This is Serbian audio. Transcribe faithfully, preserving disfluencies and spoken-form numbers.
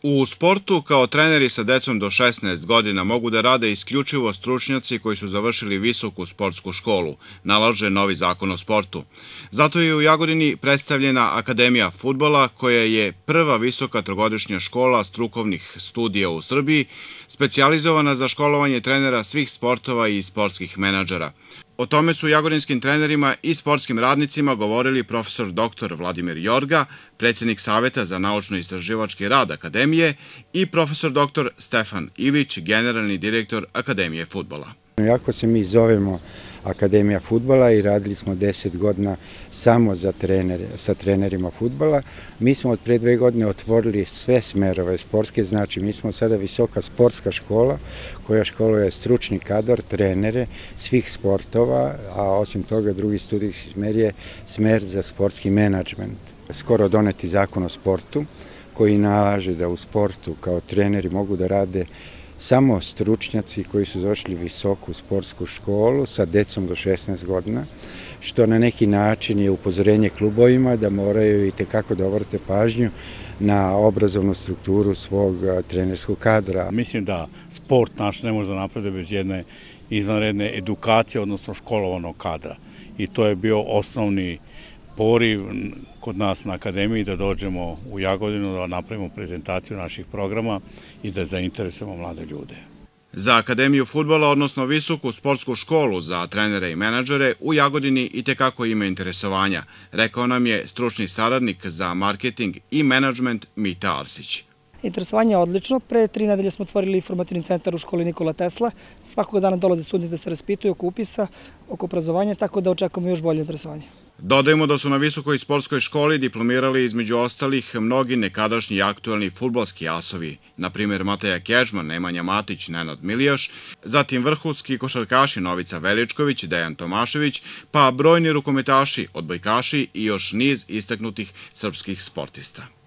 U sportu kao treneri sa decom do šesnaest godina mogu da rade isključivo stručnjaci koji su završili visoku sportsku školu, nalaže novi zakon o sportu. Zato je u Jagodini predstavljena Akademija fudbala, koja je prva visoka trogodišnja škola strukovnih studija u Srbiji, specijalizovana za školovanje trenera svih sportova i sportskih menadžera. O tome su jagodinskim trenerima i sportskim radnicima govorili profesor doktor Vladimir Jorga, predsjednik Saveta za naučno-istraživački rad Akademije, i profesor doktor Stefan Ivić, generalni direktor Akademije fudbala. Iako se mi zovemo Akademija fudbala i radili smo deset godina samo za trenere, sa trenerima fudbala, mi smo od pre dve godine otvorili sve smerove sportske, znači mi smo sada visoka sportska škola koja školuje stručni kadar, trenere svih sportova, a osim toga drugi studijski smer je smer za sportski menadžment. Skoro doneti zakon o sportu koji nalaže da u sportu kao treneri mogu da rade samo stručnjaci koji su završili visoku sportsku školu sa decom do šesnaest godina, što na neki način je upozorenje klubovima da moraju i tekako da obrate pažnju na obrazovnu strukturu svog trenerskog kadra. Mislim da sport naš ne može da napreduje bez jedne izvanredne edukacije, odnosno školovanog kadra. I to je bio osnovni poriv kod nas na Akademiji da dođemo u Jagodinu, da napravimo prezentaciju naših programa i da zainteresujemo mlade ljude. Za Akademiju fudbala, odnosno visoku sportsku školu za trenere i menadžere, u Jagodini i tekako ima interesovanja, rekao nam je stručni saradnik za marketing i menadžment Mita Arsić. Interesovanje je odlično. Pre tri nedelje smo otvorili informativni centar u školi Nikola Tesla. Svakog dana dolaze studenti da se raspituju oko upisa, oko obrazovanja, tako da očekujemo još bolje interesovanje. Dodajemo da su na visokoj sportskoj školi diplomirali između ostalih mnogi nekadašnji i aktuelni fudbalski asovi, na primjer Mateja Kežman, Nemanja Matić, Nenad Milijaš, zatim vrhunski košarkaši Novica Veličković, Dejan Tomašević, pa brojni rukometaši, odbojkaši i još niz istaknutih srpskih sportista.